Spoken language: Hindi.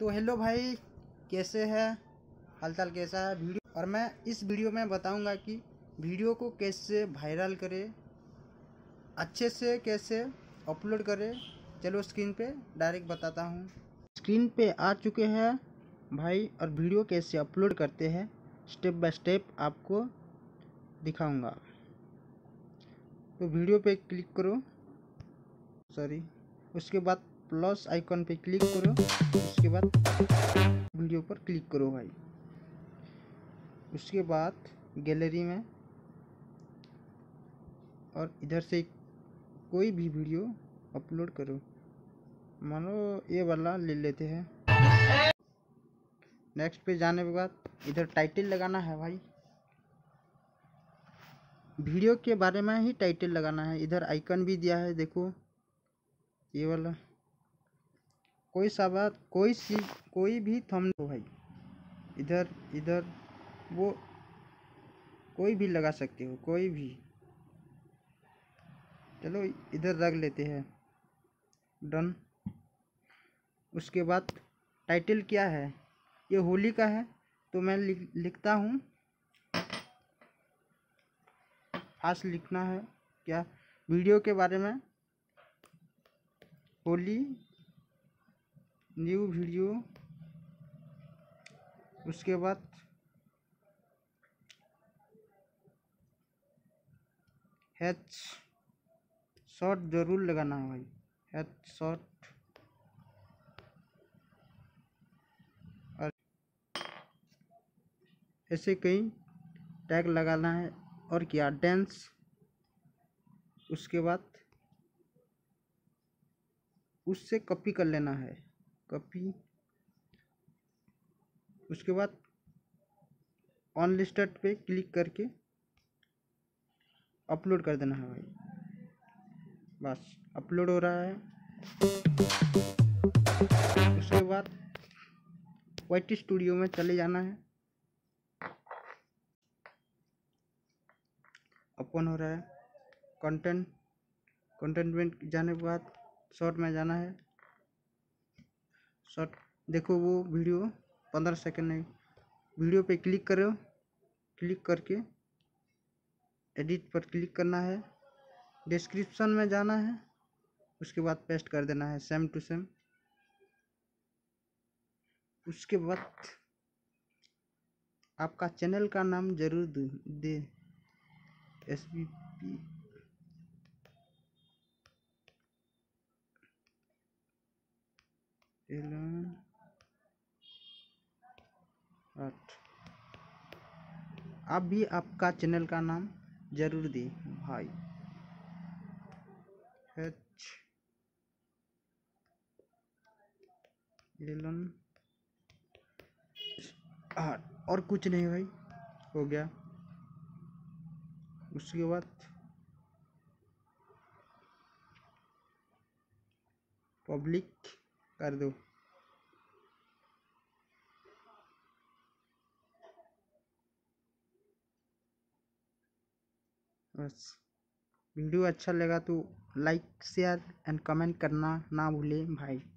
तो हेलो भाई, कैसे है? हालचाल कैसा है? वीडियो और मैं इस वीडियो में बताऊंगा कि वीडियो को कैसे वायरल करें, अच्छे से कैसे अपलोड करें। चलो स्क्रीन पे डायरेक्ट बताता हूँ। स्क्रीन पे आ चुके हैं भाई, और वीडियो कैसे अपलोड करते हैं स्टेप बाय स्टेप आपको दिखाऊंगा। तो वीडियो पे क्लिक करो, उसके बाद प्लस आइकन पे क्लिक करो, उसके बाद वीडियो पर क्लिक करो भाई। उसके बाद गैलरी में और इधर से कोई भी वीडियो अपलोड करो। मानो ये वाला ले लेते हैं। नेक्स्ट पे जाने के बाद इधर टाइटल लगाना है भाई, वीडियो के बारे में ही टाइटल लगाना है। इधर आइकन भी दिया है, देखो ये वाला। कोई सा बात कोई भी थंबनेल भाई, इधर वो कोई भी लगा सकते हो, कोई भी। चलो इधर रख लेते हैं, डन। उसके बाद टाइटल क्या है, ये होली का है तो मैं लिखता हूँ, फास्ट लिखना है। क्या वीडियो के बारे में, होली न्यू वीडियो। उसके बाद हैच शॉर्ट जरूर लगाना है भाई, हैच शॉर्ट। और ऐसे कई टैग लगाना है। और क्या, डांस। उसके बाद उससे कॉपी कर लेना है, कॉपी। उसके बाद अनलिस्टेड पे क्लिक करके अपलोड कर देना है भाई। बस अपलोड हो रहा है। उसके बाद वाईटी स्टूडियो में चले जाना है, ओपन हो रहा है। कंटेंट में जाने के बाद शॉर्ट में जाना है। शॉर्ट देखो, वो वीडियो 15 सेकंड नहीं। वीडियो पे क्लिक करो, क्लिक करके एडिट पर क्लिक करना है, डिस्क्रिप्शन में जाना है। उसके बाद पेस्ट कर देना है सेम टू सेम। उसके बाद आपका चैनल का नाम जरूर दे, SBP आप भी आपका चैनल का नाम जरूर दी भाई। H एलन और कुछ नहीं भाई, हो गया। उसके बाद पब्लिक कर दो। बस वीडियो अच्छा लगा तो लाइक शेयर एंड कमेंट करना ना भूलें भाई।